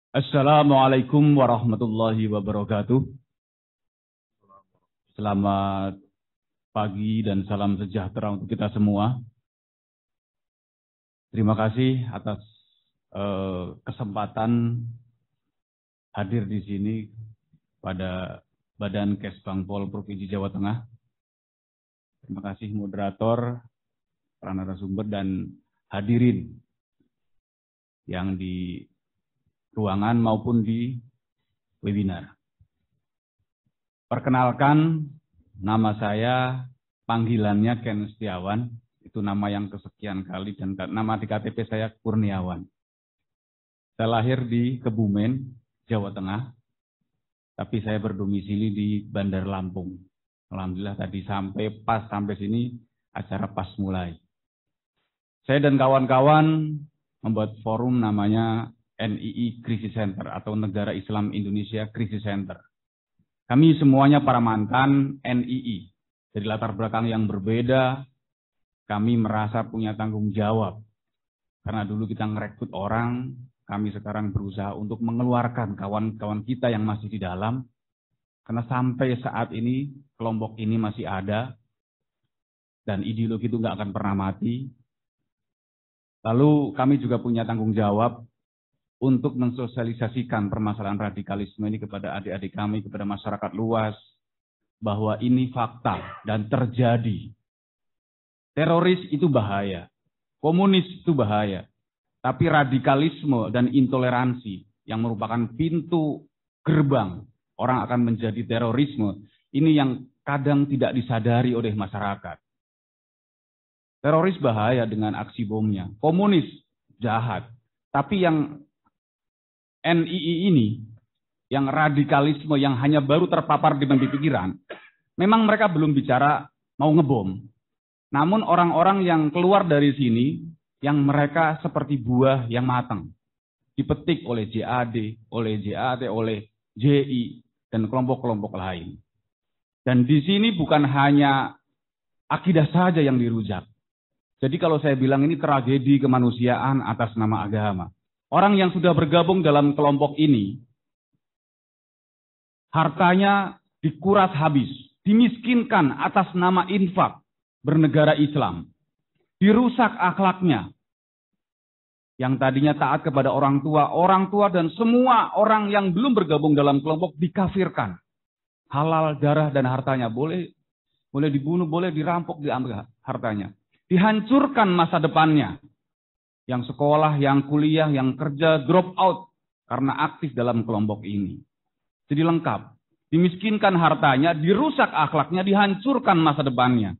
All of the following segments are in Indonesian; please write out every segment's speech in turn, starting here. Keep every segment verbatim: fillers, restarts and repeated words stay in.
Assalamualaikum warahmatullahi wabarakatuh. Selamat pagi dan salam sejahtera untuk kita semua. Terima kasih atas eh, kesempatan hadir di sini pada Badan Kesbangpol Provinsi Jawa Tengah. Terima kasih moderator, para narasumber dan hadirin yang di ruangan maupun di webinar. Perkenalkan, nama saya panggilannya Ken Setiawan, itu nama yang kesekian kali, dan nama di K T P saya Kurniawan. Saya lahir di Kebumen, Jawa Tengah, tapi saya berdomisili di Bandar Lampung. Alhamdulillah tadi sampai pas sampai sini acara pas mulai. Saya dan kawan-kawan membuat forum namanya N I I Crisis Center atau Negara Islam Indonesia Crisis Center. Kami semuanya para mantan N I I. Dari latar belakang yang berbeda, kami merasa punya tanggung jawab. Karena dulu kita ngerekrut orang, kami sekarang berusaha untuk mengeluarkan kawan-kawan kita yang masih di dalam. Karena sampai saat ini, kelompok ini masih ada. Dan ideologi itu nggak akan pernah mati. Lalu kami juga punya tanggung jawab untuk mensosialisasikan permasalahan radikalisme ini kepada adik-adik kami, kepada masyarakat luas, bahwa ini fakta dan terjadi. Teroris itu bahaya, komunis itu bahaya, tapi radikalisme dan intoleransi yang merupakan pintu gerbang orang akan menjadi terorisme, ini yang kadang tidak disadari oleh masyarakat. Teroris bahaya dengan aksi bomnya, komunis jahat, tapi yang N I I ini, yang radikalisme yang hanya baru terpapar di pikiran, memang mereka belum bicara mau ngebom. Namun orang-orang yang keluar dari sini, yang mereka seperti buah yang matang, dipetik oleh J A D, oleh J A T, oleh J I, dan kelompok-kelompok lain. Dan di sini bukan hanya akidah saja yang dirujak. Jadi kalau saya bilang ini tragedi kemanusiaan atas nama agama. Orang yang sudah bergabung dalam kelompok ini, hartanya dikuras habis, dimiskinkan atas nama infak, bernegara Islam, dirusak akhlaknya, yang tadinya taat kepada orang tua, orang tua dan semua orang yang belum bergabung dalam kelompok dikafirkan. Halal darah dan hartanya, boleh boleh dibunuh, boleh dirampok, diambil hartanya. Dihancurkan masa depannya. Yang sekolah, yang kuliah, yang kerja, drop out karena aktif dalam kelompok ini. Jadi lengkap. Dimiskinkan hartanya, dirusak akhlaknya, dihancurkan masa depannya.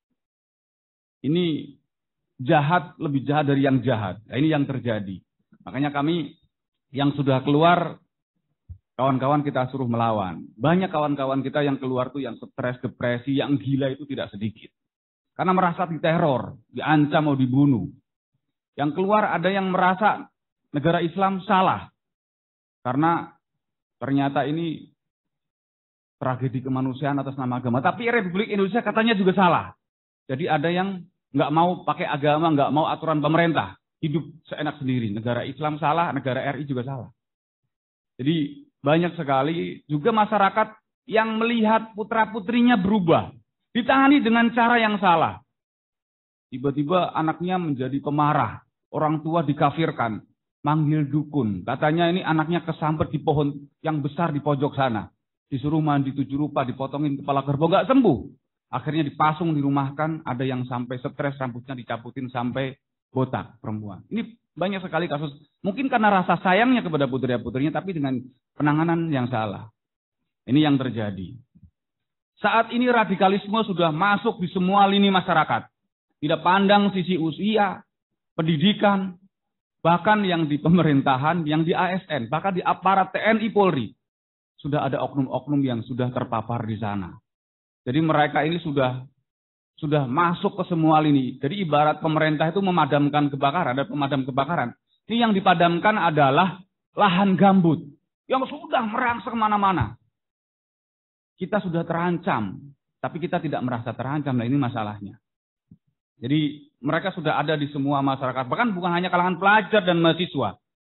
Ini jahat, lebih jahat dari yang jahat. Nah, ini yang terjadi. Makanya kami yang sudah keluar, kawan-kawan kita suruh melawan. Banyak kawan-kawan kita yang keluar tuh yang stres, depresi, yang gila itu tidak sedikit. Karena merasa diteror, diancam mau dibunuh. Yang keluar ada yang merasa negara Islam salah. Karena ternyata ini tragedi kemanusiaan atas nama agama. Tapi Republik Indonesia katanya juga salah. Jadi ada yang nggak mau pakai agama, nggak mau aturan pemerintah. Hidup seenak sendiri. Negara Islam salah, negara R I juga salah. Jadi banyak sekali juga masyarakat yang melihat putra-putrinya berubah. Ditangani dengan cara yang salah. Tiba-tiba anaknya menjadi pemarah. Orang tua dikafirkan. Manggil dukun. Katanya ini anaknya kesambet di pohon yang besar di pojok sana. Disuruh mandi tujuh rupa, dipotongin kepala kerbau. Nggak sembuh. Akhirnya dipasung, dirumahkan. Ada yang sampai stres, rambutnya dicaputin sampai botak perempuan. Ini banyak sekali kasus. Mungkin karena rasa sayangnya kepada putri-putrinya, tapi dengan penanganan yang salah. Ini yang terjadi. Saat ini radikalisme sudah masuk di semua lini masyarakat. Tidak pandang sisi usia, pendidikan, bahkan yang di pemerintahan, yang di A S N, bahkan di aparat T N I Polri. Sudah ada oknum-oknum yang sudah terpapar di sana. Jadi mereka ini sudah sudah masuk ke semua lini. Jadi ibarat pemerintah itu memadamkan kebakaran, ada pemadam kebakaran. Ini yang dipadamkan adalah lahan gambut yang sudah merangsek kemana-mana. Kita sudah terancam, tapi kita tidak merasa terancam. Nah ini masalahnya. Jadi mereka sudah ada di semua masyarakat, bahkan bukan hanya kalangan pelajar dan mahasiswa.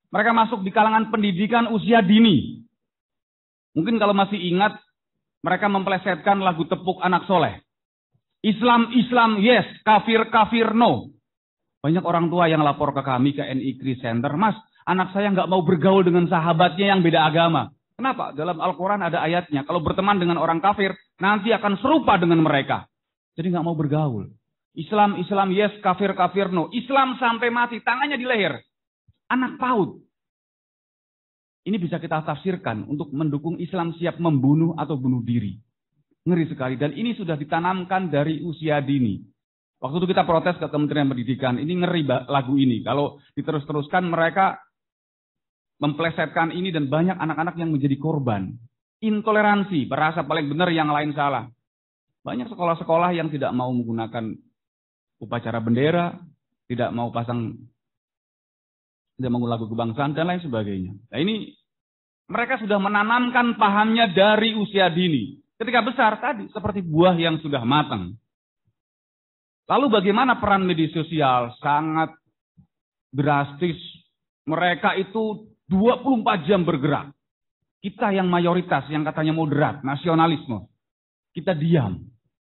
Mereka masuk di kalangan pendidikan usia dini. Mungkin kalau masih ingat, mereka memplesetkan lagu Tepuk Anak Soleh. Islam, Islam, yes. Kafir, kafir, no. Banyak orang tua yang lapor ke kami, ke N I Christ Center. Mas, anak saya nggak mau bergaul dengan sahabatnya yang beda agama. Kenapa? Dalam Al-Quran ada ayatnya. Kalau berteman dengan orang kafir, nanti akan serupa dengan mereka. Jadi nggak mau bergaul. Islam, Islam, yes. Kafir, kafir, no. Islam sampai mati, tangannya di leher. Anak PAUD. Ini bisa kita tafsirkan untuk mendukung Islam siap membunuh atau bunuh diri. Ngeri sekali. Dan ini sudah ditanamkan dari usia dini. Waktu itu kita protes ke Kementerian Pendidikan. Ini ngeri lagu ini. Kalau diterus-teruskan mereka memplesetkan ini dan banyak anak-anak yang menjadi korban. Intoleransi, berasa paling benar yang lain salah. Banyak sekolah-sekolah yang tidak mau menggunakan upacara bendera, tidak mau pasang, tidak mau lagu kebangsaan, dan lain sebagainya. Nah ini, mereka sudah menanamkan pahamnya dari usia dini. Ketika besar tadi, seperti buah yang sudah matang. Lalu bagaimana peran media sosial? Sangat drastis. Mereka itu dua puluh empat jam bergerak. Kita yang mayoritas, yang katanya moderat, nasionalisme. Kita diam.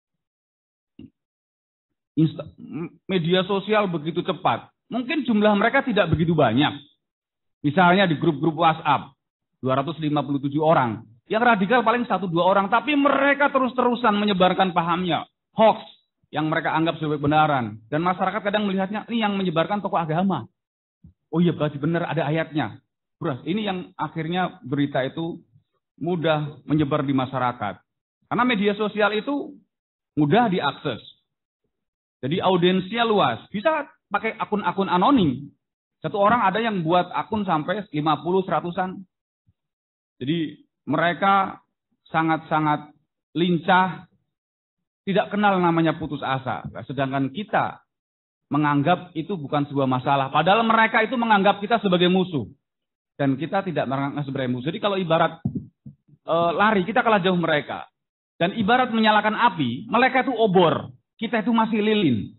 Insta, media sosial begitu cepat. Mungkin jumlah mereka tidak begitu banyak. Misalnya di grup-grup WhatsApp, dua ratus lima puluh tujuh orang. Yang radikal paling satu dua orang. Tapi mereka terus-terusan menyebarkan pahamnya. Hoax yang mereka anggap sebagai kebenaran. Dan masyarakat kadang melihatnya, ini yang menyebarkan tokoh agama. Oh iya, berarti benar ada ayatnya. Beras, ini yang akhirnya berita itu mudah menyebar di masyarakat. Karena media sosial itu mudah diakses. Jadi audiensnya luas. Bisa pakai akun-akun anonim. Satu orang ada yang buat akun sampai lima puluh, seratusan. Jadi mereka sangat-sangat lincah. Tidak kenal namanya putus asa. Sedangkan kita menganggap itu bukan sebuah masalah. Padahal mereka itu menganggap kita sebagai musuh. Dan kita tidak menganggap sebagai musuh. Jadi kalau ibarat e, lari, kita kalah jauh mereka. Dan ibarat menyalakan api, mereka itu obor. Kita itu masih lilin.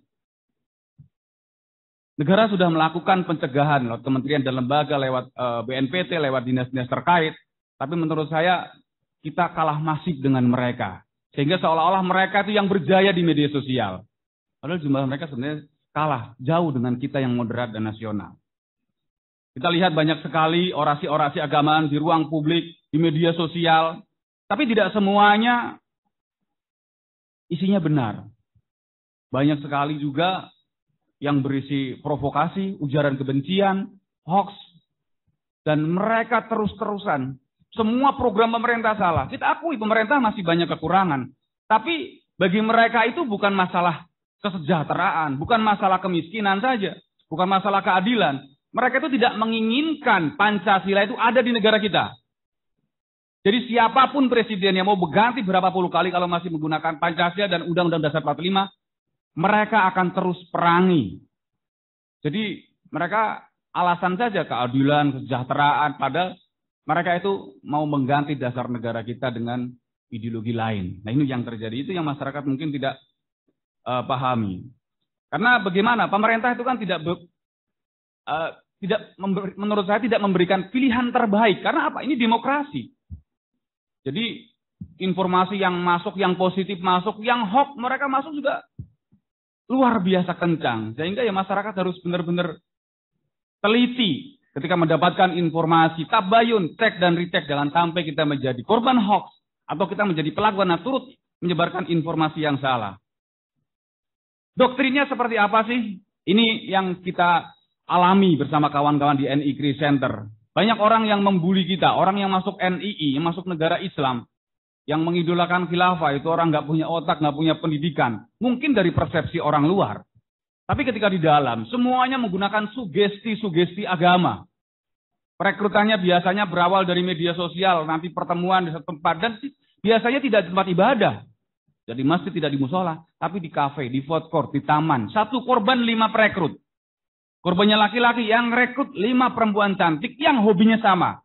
Negara sudah melakukan pencegahan lewat kementerian dan lembaga, lewat e, B N P T, lewat dinas-dinas terkait. Tapi menurut saya, kita kalah masif dengan mereka. Sehingga seolah-olah mereka itu yang berjaya di media sosial. Padahal jumlah mereka sebenarnya kalah jauh dengan kita yang moderat dan nasional. Kita lihat banyak sekali orasi-orasi agamaan di ruang publik, di media sosial. Tapi tidak semuanya isinya benar. Banyak sekali juga yang berisi provokasi, ujaran kebencian, hoax. Dan mereka terus-terusan. Semua program pemerintah salah. Kita akui pemerintah masih banyak kekurangan. Tapi bagi mereka itu bukan masalah kesejahteraan, bukan masalah kemiskinan saja, bukan masalah keadilan. Mereka itu tidak menginginkan Pancasila itu ada di negara kita. Jadi siapapun presiden yang mau berganti berapa puluh kali kalau masih menggunakan Pancasila dan Undang-Undang Dasar empat puluh lima, mereka akan terus perangi. Jadi mereka alasan saja keadilan, kesejahteraan, padahal mereka itu mau mengganti dasar negara kita dengan ideologi lain. Nah ini yang terjadi, itu yang masyarakat mungkin tidak uh, pahami. Karena bagaimana, pemerintah itu kan tidak be, uh, tidak memberi, menurut saya tidak memberikan pilihan terbaik. Karena apa? Ini demokrasi. Jadi informasi yang masuk, yang positif masuk, yang hoax mereka masuk juga luar biasa kencang. Sehingga ya masyarakat harus benar-benar teliti ketika mendapatkan informasi, tabayun, cek dan recheck, jangan sampai kita menjadi korban hoax atau kita menjadi pelaku yang turut menyebarkan informasi yang salah. Doktrinnya seperti apa sih? Ini yang kita alami bersama kawan-kawan di N I Christ Center. Banyak orang yang membuli kita, orang yang masuk N I I, yang masuk negara Islam, yang mengidolakan khilafah, itu orang nggak punya otak, nggak punya pendidikan. Mungkin dari persepsi orang luar. Tapi ketika di dalam, semuanya menggunakan sugesti-sugesti agama. Perekrutannya biasanya berawal dari media sosial, nanti pertemuan di satu tempat, dan biasanya tidak di tempat ibadah. Jadi masjid, tidak di musola, tapi di kafe, di food court, di taman. Satu korban, lima perekrut. Korbannya laki-laki, yang rekrut lima perempuan cantik, yang hobinya sama.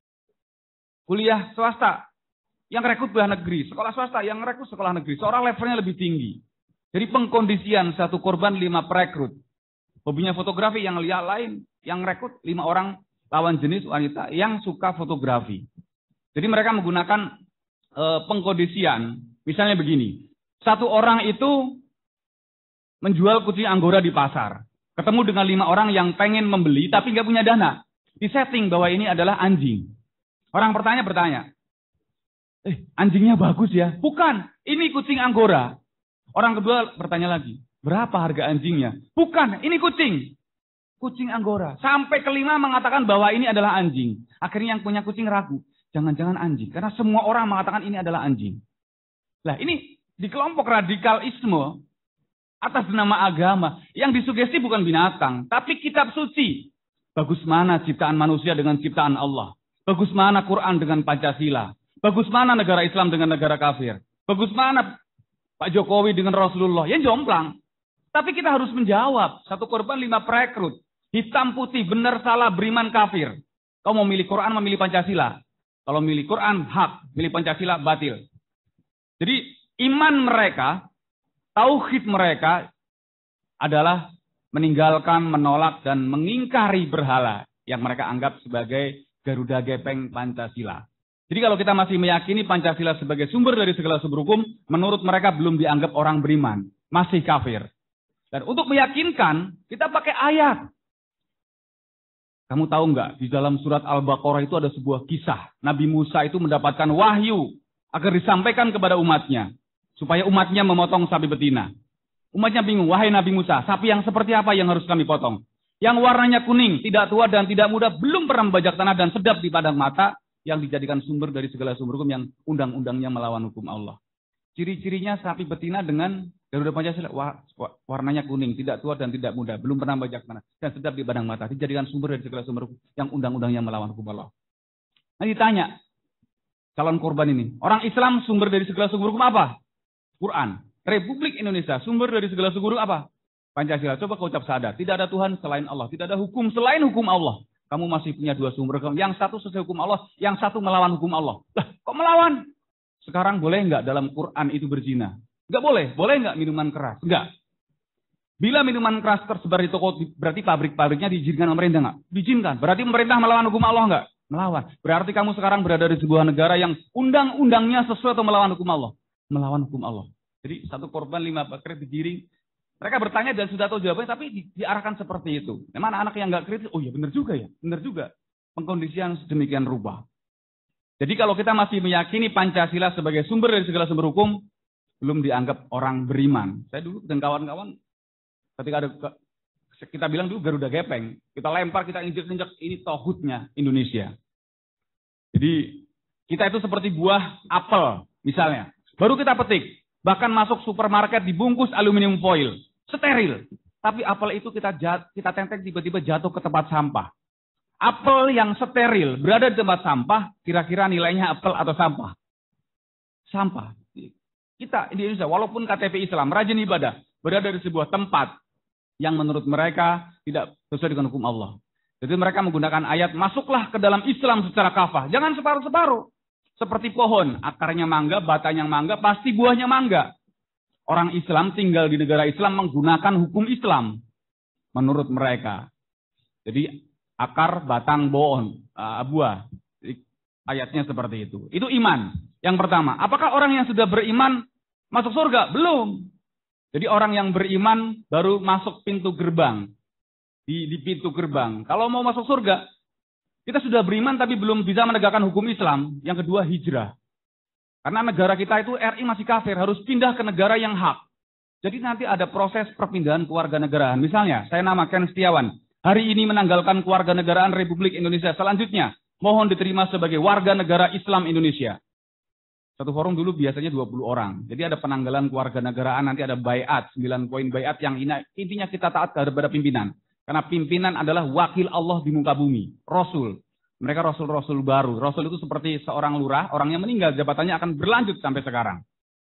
Kuliah swasta, yang rekrut kuliah negeri. Sekolah swasta, yang rekrut sekolah negeri. Seorang levelnya lebih tinggi. Jadi pengkondisian satu korban lima perekrut. Hobinya fotografi, yang lihat lain, yang rekrut lima orang lawan jenis wanita yang suka fotografi. Jadi mereka menggunakan e, pengkondisian. Misalnya begini, satu orang itu menjual kucing Anggora di pasar. Ketemu dengan lima orang yang pengen membeli tapi nggak punya dana. Disetting bahwa ini adalah anjing. Orang pertanya bertanya, eh anjingnya bagus ya? Bukan, ini kucing Anggora. Orang kedua bertanya lagi, berapa harga anjingnya? Bukan, ini kucing. Kucing Anggora. Sampai kelima mengatakan bahwa ini adalah anjing. Akhirnya yang punya kucing ragu. Jangan-jangan anjing. Karena semua orang mengatakan ini adalah anjing. Nah ini di kelompok radikalisme atas nama agama. Yang disugesti bukan binatang. Tapi kitab suci. Bagus mana ciptaan manusia dengan ciptaan Allah. Bagus mana Quran dengan Pancasila. Bagus mana negara Islam dengan negara kafir. Bagus mana Pak Jokowi dengan Rasulullah. Yang jomplang. Tapi kita harus menjawab. Satu korban lima perekrut. Hitam putih, benar salah, beriman kafir. Kau mau milih Quran, memilih Pancasila. Kalau milih Quran, hak. Milih Pancasila, batil. Jadi iman mereka, tauhid mereka adalah meninggalkan, menolak, dan mengingkari berhala yang mereka anggap sebagai Garuda Gepeng Pancasila. Jadi kalau kita masih meyakini Pancasila sebagai sumber dari segala sumber hukum, menurut mereka belum dianggap orang beriman. Masih kafir. Dan untuk meyakinkan, kita pakai ayat. Kamu tahu nggak, di dalam surat Al-Baqarah itu ada sebuah kisah. Nabi Musa itu mendapatkan wahyu agar disampaikan kepada umatnya. Supaya umatnya memotong sapi betina. Umatnya bingung, wahai Nabi Musa, sapi yang seperti apa yang harus kami potong? Yang warnanya kuning, tidak tua dan tidak muda, belum pernah membajak tanah dan sedap di padang mata, yang dijadikan sumber dari segala sumber hukum yang undang-undangnya melawan hukum Allah. Ciri-cirinya sapi betina dengan Garuda Pancasila, warnanya kuning, tidak tua dan tidak muda, belum pernah membajak tanah dan sedap di padang mata, dijadikan sumber dari segala sumber hukum yang undang-undangnya melawan hukum Allah. Nah ditanya, calon korban ini, orang Islam sumber dari segala sumber hukum apa? Quran. Republik Indonesia sumber dari segala sumber hukum apa? Pancasila. Coba kau ucap sadar, tidak ada Tuhan selain Allah, tidak ada hukum selain hukum Allah. Kamu masih punya dua sumber hukum, yang satu sesuai hukum Allah, yang satu melawan hukum Allah. Lah, kok melawan? Sekarang boleh nggak dalam Quran itu berzina? Nggak boleh. Boleh nggak minuman keras? Nggak. Bila minuman keras tersebar di toko, berarti pabrik-pabriknya diizinkan pemerintah nggak? Diizinkan. Berarti pemerintah melawan hukum Allah nggak? Melawan. Berarti kamu sekarang berada di sebuah negara yang undang-undangnya sesuai atau melawan hukum Allah? Melawan hukum Allah. Jadi satu korban lima bakar digiring. Mereka bertanya dan sudah tahu jawabannya, tapi di, diarahkan seperti itu. Memang anak-anak yang nggak kritis, oh iya benar juga ya, benar juga. Pengkondisian sedemikian rubah. Jadi kalau kita masih meyakini Pancasila sebagai sumber dari segala sumber hukum, belum dianggap orang beriman. Saya dulu dan kawan-kawan, ketika ada kita bilang dulu Garuda Gepeng, kita lempar, kita injek-injek, ini tauhidnya Indonesia. Jadi kita itu seperti buah apel, misalnya. Baru kita petik, bahkan masuk supermarket dibungkus aluminium foil, steril. Tapi apel itu kita jat, kita tentek tiba-tiba jatuh ke tempat sampah. Apel yang steril berada di tempat sampah, kira-kira nilainya apel atau sampah? Sampah. Kita di Indonesia, walaupun K T P Islam, rajin ibadah, berada di sebuah tempat yang menurut mereka tidak sesuai dengan hukum Allah. Jadi mereka menggunakan ayat, masuklah ke dalam Islam secara kafah. Jangan separuh-separuh. Seperti pohon, akarnya mangga, batanya mangga, pasti buahnya mangga. Orang Islam tinggal di negara Islam menggunakan hukum Islam. Menurut mereka. Jadi akar, batang, pohon, uh, buah. Jadi, ayatnya seperti itu. Itu iman. Yang pertama, apakah orang yang sudah beriman masuk surga? Belum. Jadi orang yang beriman baru masuk pintu gerbang. Di, di pintu gerbang. Kalau mau masuk surga, kita sudah beriman tapi belum bisa menegakkan hukum Islam. Yang kedua, hijrah. Karena negara kita itu R I masih kafir, harus pindah ke negara yang hak. Jadi nanti ada proses perpindahan kewarganegaraan. Misalnya, saya nama Ken Setiawan. Hari ini menanggalkan kewarganegaraan Republik Indonesia. Selanjutnya, mohon diterima sebagai warga negara Islam Indonesia. Satu forum dulu biasanya dua puluh orang. Jadi ada penanggalan kewarganegaraan, nanti ada bayat, sembilan poin bayat yang intinya kita taat kepada pimpinan. Karena pimpinan adalah wakil Allah di muka bumi. Rasul. Mereka rasul-rasul baru. Rasul itu seperti seorang lurah, orang yang meninggal, jabatannya akan berlanjut sampai sekarang.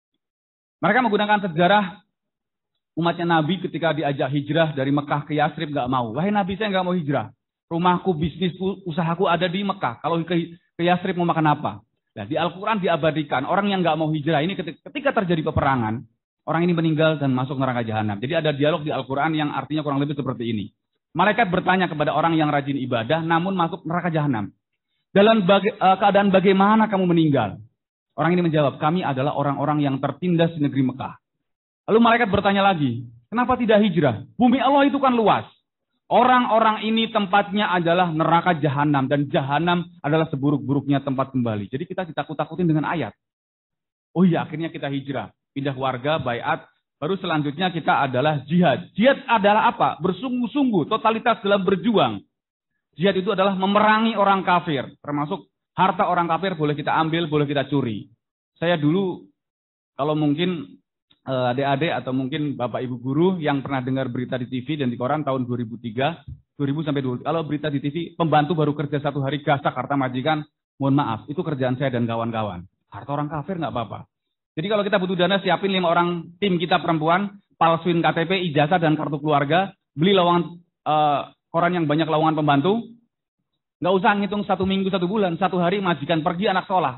Mereka menggunakan sejarah umatnya Nabi ketika diajak hijrah dari Mekah ke Yasrib nggak mau. Wahai Nabi, saya nggak mau hijrah. Rumahku, bisnisku, usahaku ada di Mekah. Kalau ke, ke Yasrib mau makan apa? Nah, di Al-Quran diabadikan orang yang nggak mau hijrah ini ketika, ketika terjadi peperangan, orang ini meninggal dan masuk neraka jahanam. Jadi ada dialog di Al-Quran yang artinya kurang lebih seperti ini. Malaikat bertanya kepada orang yang rajin ibadah namun masuk neraka jahanam. Dalam baga uh, keadaan bagaimana kamu meninggal? Orang ini menjawab, kami adalah orang-orang yang tertindas di negeri Mekah. Lalu malaikat bertanya lagi, kenapa tidak hijrah? Bumi Allah itu kan luas. Orang-orang ini tempatnya adalah neraka jahanam. Dan jahanam adalah seburuk-buruknya tempat kembali. Jadi kita ditakut-takutin dengan ayat. Oh iya, akhirnya kita hijrah. Pindah warga, baiat. Baru selanjutnya kita adalah jihad. Jihad adalah apa? Bersungguh-sungguh, totalitas dalam berjuang. Jihad itu adalah memerangi orang kafir. Termasuk harta orang kafir boleh kita ambil, boleh kita curi. Saya dulu, kalau mungkin adik-adik atau mungkin bapak ibu guru yang pernah dengar berita di T V dan di koran tahun dua ribu tiga, dua ribu sampai dua ribu. Kalau berita di T V, pembantu baru kerja satu hari gasak harta majikan, mohon maaf, itu kerjaan saya dan kawan-kawan. Harta orang kafir nggak apa-apa. Jadi kalau kita butuh dana, siapin lima orang tim kita perempuan, palsuin K T P, ijazah, dan kartu keluarga, beli lowongan uh, koran yang banyak lowongan pembantu, nggak usah ngitung satu minggu, satu bulan, satu hari majikan pergi anak sekolah.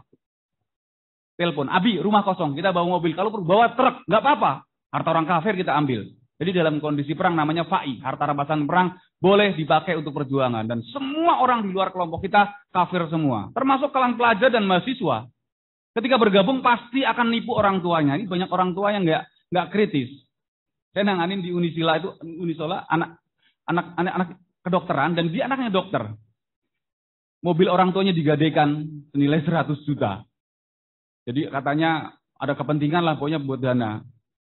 Telepon, Abi, rumah kosong, kita bawa mobil, kalau perlu bawa truk, nggak apa-apa. Harta orang kafir kita ambil. Jadi dalam kondisi perang namanya fa'i, harta rampasan perang, boleh dipakai untuk perjuangan. Dan semua orang di luar kelompok kita kafir semua, termasuk kalangan pelajar dan mahasiswa. Ketika bergabung pasti akan nipu orang tuanya. Ini banyak orang tua yang nggak nggak kritis. Saya nanganin di Unisila itu Unisola anak anak anak anak kedokteran dan dia anaknya dokter. Mobil orang tuanya digadaikan senilai seratus juta. Jadi katanya ada kepentingan lah pokoknya buat dana.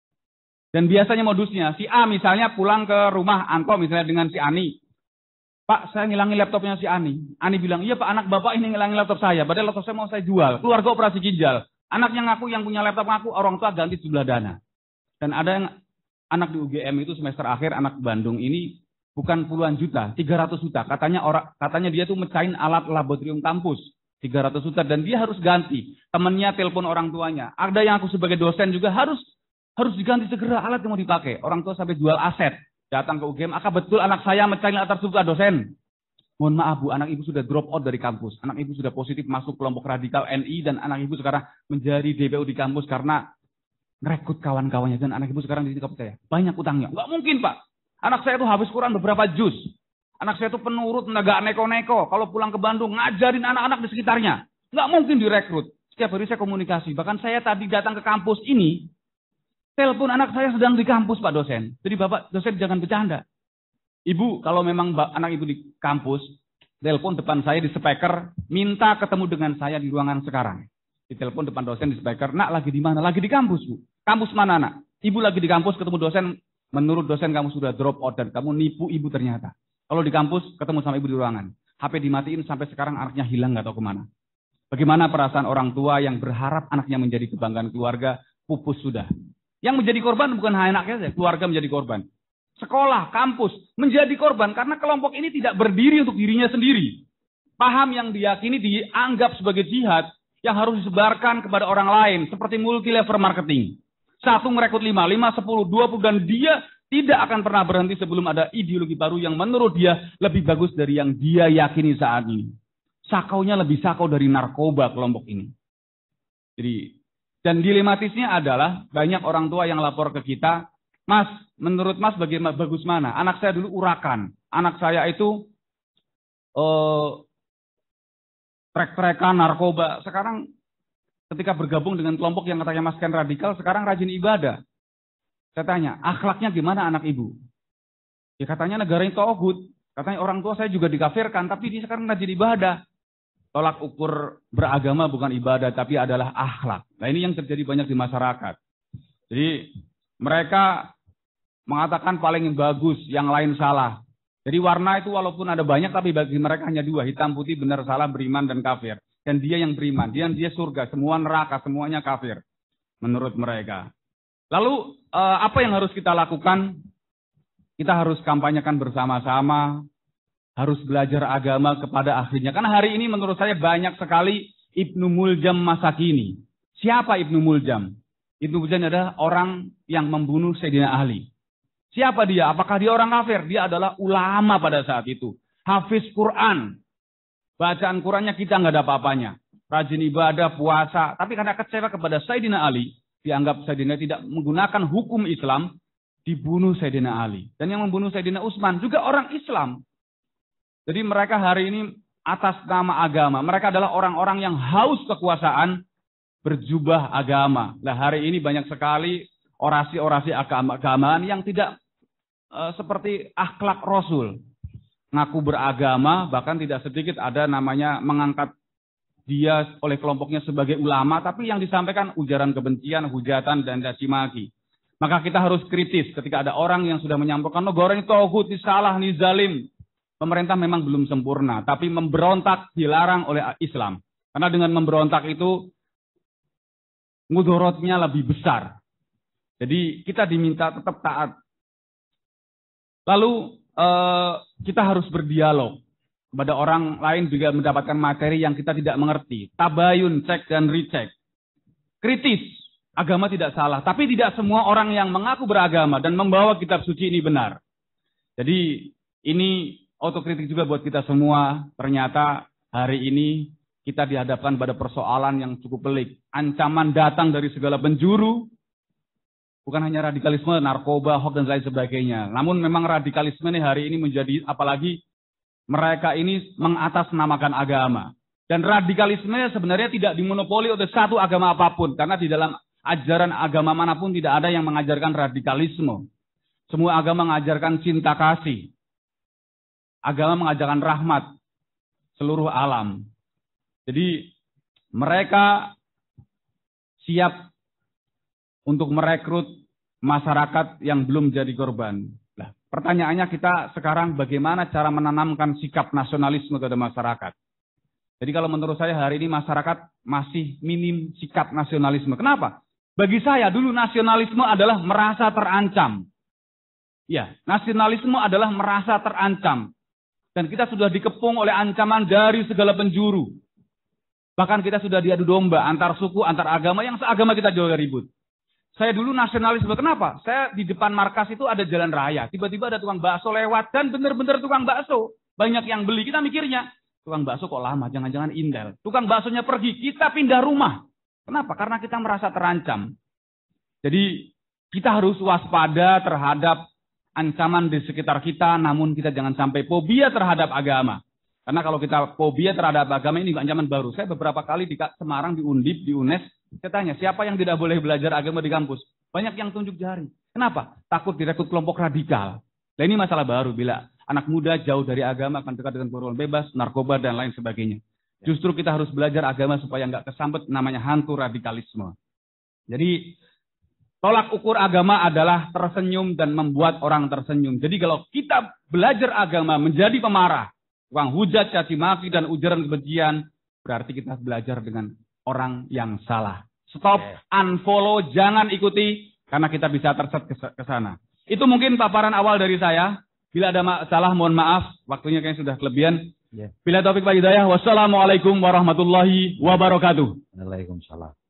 Dan biasanya modusnya si A misalnya pulang ke rumah Anto misalnya dengan si Ani. Pak, saya ngilangin laptopnya si Ani. Ani bilang, iya Pak, anak Bapak ini ngilangin laptop saya. Padahal laptop saya mau saya jual. Keluarga operasi ginjal. Anaknya ngaku yang punya laptop ngaku, orang tua ganti sejumlah dana. Dan ada yang anak di U G M itu semester akhir, anak Bandung ini bukan puluhan juta, tiga ratus juta. Katanya orang, katanya dia tuh mecahin alat laboratorium kampus. tiga ratus juta. Dan dia harus ganti. Temennya telepon orang tuanya. Ada yang aku sebagai dosen juga harus harus diganti segera alat yang mau dipakai. Orang tua sampai jual aset. Datang ke U G M, akak betul anak saya mecahin alat tersebut dosen. Mohon maaf Bu, anak ibu sudah drop out dari kampus. Anak ibu sudah positif masuk kelompok radikal N I dan anak ibu sekarang menjadi D P U di kampus karena merekrut kawan-kawannya. Dan anak ibu sekarang di sini saya. Banyak utangnya. Enggak mungkin Pak. Anak saya itu habis Quran beberapa juz. Anak saya itu penurut, nggak neko-neko. Kalau pulang ke Bandung, ngajarin anak-anak di sekitarnya. Enggak mungkin direkrut. Setiap hari saya komunikasi. Bahkan saya tadi datang ke kampus ini, telepon anak saya sedang di kampus Pak dosen. Jadi Bapak dosen jangan bercanda. Ibu kalau memang anak ibu di kampus, telepon depan saya di speaker, minta ketemu dengan saya di ruangan sekarang. Di telepon depan dosen di speaker, nak lagi di mana? Lagi di kampus Bu. Kampus mana nak? Ibu lagi di kampus ketemu dosen, menurut dosen kamu sudah drop out dan kamu nipu ibu ternyata. Kalau di kampus ketemu sama ibu di ruangan, H P dimatiin sampai sekarang anaknya hilang nggak tahu kemana. Bagaimana perasaan orang tua yang berharap anaknya menjadi kebanggaan keluarga, pupus sudah. Yang menjadi korban bukan hanya anaknya saja, keluarga menjadi korban. Sekolah, kampus menjadi korban karena kelompok ini tidak berdiri untuk dirinya sendiri. Paham yang diyakini dianggap sebagai jihad yang harus disebarkan kepada orang lain seperti multi level marketing. Satu merekrut lima, lima, sepuluh, dua puluh dan dia tidak akan pernah berhenti sebelum ada ideologi baru yang menurut dia lebih bagus dari yang dia yakini saat ini. Sakaunya lebih sakau dari narkoba kelompok ini. Jadi dan dilematisnya adalah banyak orang tua yang lapor ke kita, Mas, menurut Mas bagaimana bagus mana? Anak saya dulu urakan, anak saya itu eh, trek-trekan narkoba. Sekarang ketika bergabung dengan kelompok yang katanya Mas Ken radikal, sekarang rajin ibadah. Saya tanya, akhlaknya gimana anak ibu? Ya katanya negara ini togut, katanya orang tua saya juga dikafirkan, tapi dia sekarang rajin ibadah. Tolak ukur beragama bukan ibadah, tapi adalah akhlak. Nah ini yang terjadi banyak di masyarakat. Jadi mereka mengatakan paling bagus, yang lain salah. Jadi warna itu walaupun ada banyak, tapi bagi mereka hanya dua. Hitam, putih, benar, salah, beriman, dan kafir. Dan dia yang beriman, dia dia surga, semua neraka, semuanya kafir. Menurut mereka. Lalu apa yang harus kita lakukan? Kita harus kampanyekan bersama-sama. Harus belajar agama kepada akhirnya. Karena hari ini menurut saya banyak sekali Ibnu Muljam masa kini. Siapa Ibnu Muljam? Ibnu Muljam adalah orang yang membunuh Sayyidina Ali. Siapa dia? Apakah dia orang kafir? Dia adalah ulama pada saat itu. Hafiz Quran. Bacaan Qurannya kita nggak ada apa-apanya. Rajin ibadah, puasa. Tapi karena kecewa kepada Sayyidina Ali, dianggap Sayyidina tidak menggunakan hukum Islam, dibunuh Sayyidina Ali. Dan yang membunuh Sayyidina Utsman juga orang Islam. Jadi mereka hari ini atas nama agama. Mereka adalah orang-orang yang haus kekuasaan berjubah agama. Nah hari ini banyak sekali orasi-orasi agama-agamaan yang tidak uh, seperti akhlak Rasul. Ngaku beragama, bahkan tidak sedikit ada namanya mengangkat dia oleh kelompoknya sebagai ulama, tapi yang disampaikan ujaran kebencian, hujatan, dan caci maki. Maka kita harus kritis ketika ada orang yang sudah menyampaikan negara ini tauhid, ini salah, ini zalim. Pemerintah memang belum sempurna, tapi memberontak dilarang oleh Islam. Karena dengan memberontak itu mudorotnya lebih besar. Jadi kita diminta tetap taat. Lalu eh, kita harus berdialog. Kepada orang lain juga mendapatkan materi yang kita tidak mengerti. Tabayun, cek dan recheck. Kritis. Agama tidak salah, tapi tidak semua orang yang mengaku beragama dan membawa kitab suci ini benar. Jadi ini otokritik juga buat kita semua. Ternyata hari ini kita dihadapkan pada persoalan yang cukup pelik. Ancaman datang dari segala penjuru. Bukan hanya radikalisme, narkoba, hoax dan lain sebagainya. Namun memang radikalisme ini hari ini menjadi, apalagi mereka ini mengatasnamakan agama. Dan radikalisme sebenarnya tidak dimonopoli oleh satu agama apapun. Karena di dalam ajaran agama manapun tidak ada yang mengajarkan radikalisme. Semua agama mengajarkan cinta kasih. Agama mengajarkan rahmat seluruh alam. Jadi mereka siap untuk merekrut masyarakat yang belum jadi korban. Nah, pertanyaannya kita sekarang bagaimana cara menanamkan sikap nasionalisme kepada masyarakat. Jadi kalau menurut saya hari ini masyarakat masih minim sikap nasionalisme. Kenapa? Bagi saya dulu nasionalisme adalah merasa terancam. Ya, nasionalisme adalah merasa terancam. Dan kita sudah dikepung oleh ancaman dari segala penjuru. Bahkan kita sudah diadu domba antar suku, antar agama, yang seagama kita jauh ribut. Saya dulu nasionalisme, kenapa? Saya di depan markas itu ada jalan raya. Tiba-tiba ada tukang bakso lewat dan benar-benar tukang bakso. Banyak yang beli, kita mikirnya, tukang bakso kok lama, jangan-jangan indel. Tukang baksonya pergi, kita pindah rumah. Kenapa? Karena kita merasa terancam. Jadi kita harus waspada terhadap ancaman di sekitar kita, namun kita jangan sampai fobia terhadap agama. Karena kalau kita fobia terhadap agama ini ancaman baru. Saya beberapa kali di Semarang, di Undip, di U N E S, saya tanya siapa yang tidak boleh belajar agama di kampus? Banyak yang tunjuk jari. Kenapa? Takut direkrut kelompok radikal. Nah ini masalah baru bila anak muda jauh dari agama akan dekat dengan pergaulan bebas, narkoba dan lain sebagainya. Justru kita harus belajar agama supaya nggak kesambet namanya hantu radikalisme. Jadi tolak ukur agama adalah tersenyum dan membuat orang tersenyum. Jadi kalau kita belajar agama menjadi pemarah, tukang hujat, caci maki dan ujaran kebencian, berarti kita belajar dengan orang yang salah. Stop, unfollow, jangan ikuti karena kita bisa tersesat ke sana. Itu mungkin paparan awal dari saya. Bila ada salah mohon maaf, waktunya kayaknya sudah kelebihan. Yeah. Bila taufik wal hidayah, wassalamualaikum warahmatullahi wabarakatuh. Waalaikumsalam.